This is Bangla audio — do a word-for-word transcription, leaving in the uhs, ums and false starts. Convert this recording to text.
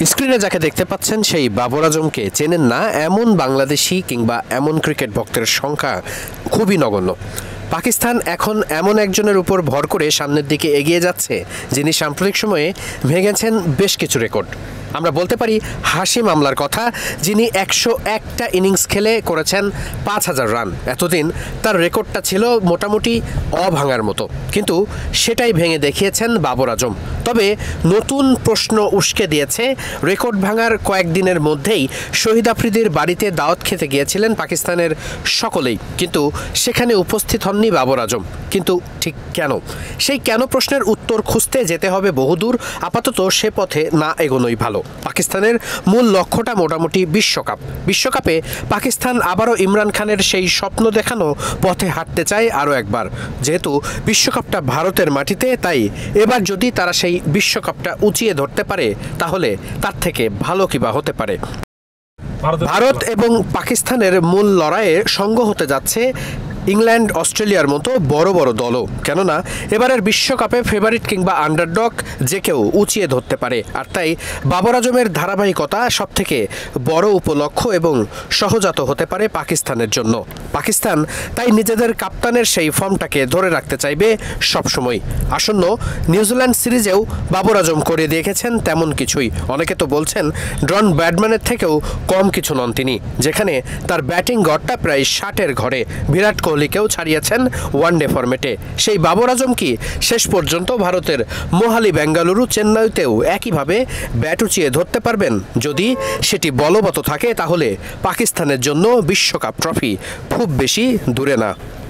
স্ক্রিনে যাকে দেখতে পাচ্ছেন সেই বাবর আজমকে চেনেন না এমন বাংলাদেশি কিংবা এমন ক্রিকেট ভক্তের সংখ্যা খুবই নগণ্য। পাকিস্তান এখন এমন একজনের উপর ভর করে সামনের দিকে এগিয়ে যাচ্ছে যিনি সাম্প্রতিক সময়ে ভেঙেছেন বেশ কিছু রেকর্ড। আমরা বলতে পারি হাশিম আমলার কথা, যিনি একশো একটা ইনিংস খেলে করেছেন পাঁচ হাজার রান। এতদিন তার রেকর্ডটা ছিল মোটামুটি অভাঙার মতো, কিন্তু সেটাই ভেঙে দেখিয়েছেন বাবর আজম। তবে নতুন প্রশ্ন উস্কে দিয়েছে রেকর্ড ভাঙার কয়েকদিনের মধ্যেই শহীদ আফ্রিদির বাড়িতে দাওয়াত খেতে গিয়েছিলেন পাকিস্তানের সকলেই, কিন্তু সেখানে উপস্থিত হননি বাবর আজম। কিন্তু ঠিক কেন? সেই কেন প্রশ্নের উত্তর খুঁজতে যেতে হবে বহুদূর। আপাতত সে পথে না এগোনোই ভালো। পাকিস্তানের মূল লক্ষ্যটা মোটামুটি বিশ্বকাপ। বিশ্বকাপে পাকিস্তান আবারও ইমরান খানের সেই স্বপ্ন দেখানো পথে হাঁটতে চায় আরও একবার। যেহেতু বিশ্বকাপটা ভারতের মাটিতে, তাই এবার যদি তারা সেই বিশ্বকাপটা উঁচিয়ে ধরতে পারে তাহলে তার থেকে ভালো কিবা হতে পারে। ভারত এবং পাকিস্তানের মূল লড়াইয়ে সঙ্গ হতে যাচ্ছে ইংল্যান্ড, অস্ট্রেলিয়ার মতো বড় বড় দলও। কেননা এবারের বিশ্বকাপে ফেভারিট কিংবা আন্ডারডগ যে কেউ উঁচিয়ে ধরতে পারে। আর তাই বাবর আজমের ধারাবাহিকতা সবথেকে বড় উপলক্ষ্য এবং সহজাত হতে পারে পাকিস্তানের জন্য। পাকিস্তান তাই নিজেদের কাপ্তানের সেই ফর্মটাকে ধরে রাখতে চাইবে সবসময়। আসন্ন নিউজিল্যান্ড সিরিজেও বাবর আজম করে দেখেছেন তেমন কিছুই। অনেকে তো বলছেন ডন ব্র্যাডম্যানের থেকেও কম কিছু নন তিনি, যেখানে তার ব্যাটিং গড়টা প্রায় ষাটের ঘরে। বিরাট কোহলিকেও ছাড়িয়েছেন ওয়ানডে ফরম্যাটে। সেই বাবর আজম কি শেষ পর্যন্ত ভারতের মোহালি, বেঙ্গালুরু, চেন্নাইতেও একইভাবে ব্যাট উঁচিয়ে ধরতে পারবেন? যদি সেটি বলবৎ থাকে তাহলে পাকিস্তানের জন্য বিশ্বকাপ ট্রফি খুব বেশি দূরে না।